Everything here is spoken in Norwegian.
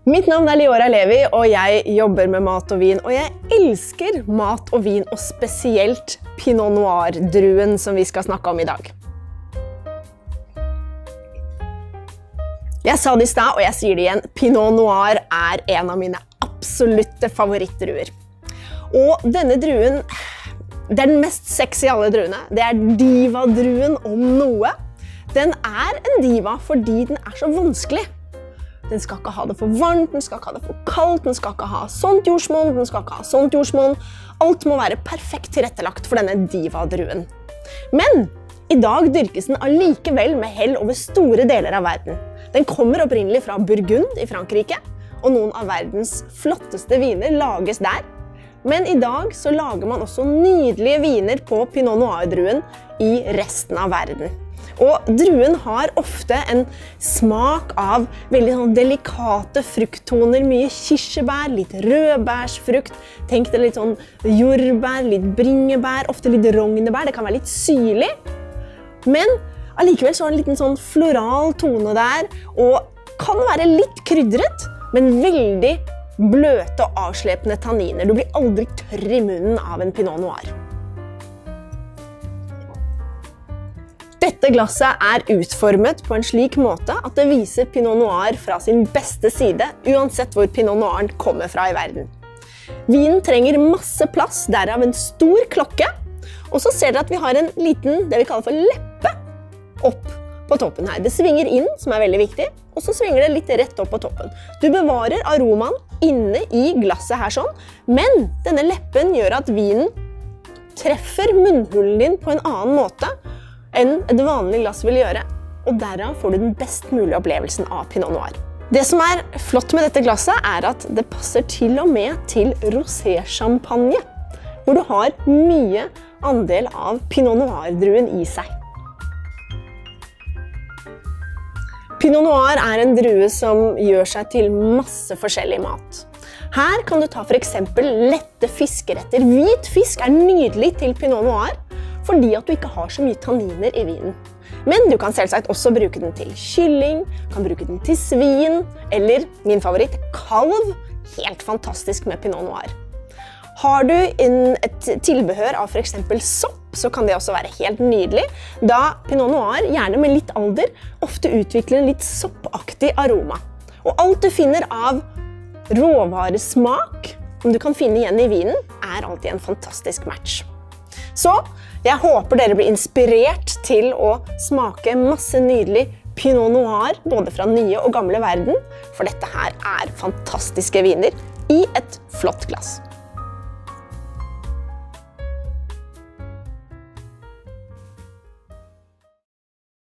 Mitt navn Leora Levi, og jeg jobber med mat og vin, og jeg elsker mat og vin, og spesielt Pinot Noir-druen som vi skal snakke om i dag. Jeg sa det i sted, og jeg sier det igjen, Pinot Noir er en av mine absolutte favorittdruer. Og denne druen, det er den mest sexy av alle druene. Det er diva-druen om noe. Den er en diva fordi den er så vanskelig. Den skal ikke ha det for varmt, den skal ikke ha det for kaldt, den skal ikke ha sånt jordsmonn, den skal ikke ha sånt jordsmonn. Alt må være perfekt tilrettelagt for denne diva-druen. Men i dag dyrkes den allikevel med hell over store deler av verden. Den kommer opprinnelig fra Burgund i Frankrike, og noen av verdens flotteste viner lages der. Men i dag så lager man også nydelige viner på Pinot Noir-druen i resten av verden. Og druen har ofte en smak av veldig delikate frukttoner, mye kirsebær, litt rødbærsfrukt. Tenk deg litt sånn jordbær, litt bringebær, ofte litt rognebær. Det kan være litt syrlig. Men allikevel så har den en liten sånn floral tone der, og kan være litt krydret, men veldig bløte og avslepende tanniner. Du blir aldri tørr i munnen av en Pinot Noir. Dette glasset er utformet på en slik måte at det viser Pinot Noir fra sin beste side, uansett hvor Pinot Noiren kommer fra i verden. Vinen trenger masse plass, derav en stor klokke, og så ser dere at vi har en liten, det vi kaller for leppe, opp på toppen her. Det svinger inn, som er veldig viktig, og så svinger det litt rett opp på toppen. Du bevarer aromaen inne i glasset her sånn, men denne leppen gjør at vinen treffer munnhulen din på en annen måte enn et vanlig glass vil gjøre, og derav får du den best mulige opplevelsen av Pinot Noir. Det som er flott med dette glasset er at det passer til og med til rosé-champagne, hvor du har mye andel av Pinot Noir-druen i seg. Pinot Noir er en drue som gjør seg til masse forskjellig mat. Her kan du ta for eksempel lette fiskeretter. Hvit fisk er nydelig til Pinot Noir, fordi at du ikke har så mye tanniner i vinen. Men du kan selvsagt også bruke den til kylling, kan bruke den til svin, eller min favoritt, kalv. Helt fantastisk med Pinot Noir. Har du et tilbehør av for eksempel sopp, så kan det også være helt nydelig, da Pinot Noir, gjerne med litt alder, ofte utvikler en litt soppaktig aroma. Og alt du finner av råvaresmak, som du kan finne igjen i vinen, er alltid en fantastisk match. Så jeg håper dere blir inspirert til å smake masse nydelig Pinot Noir, både fra nye og gamle verden, for dette her er fantastiske viner i et flott glass.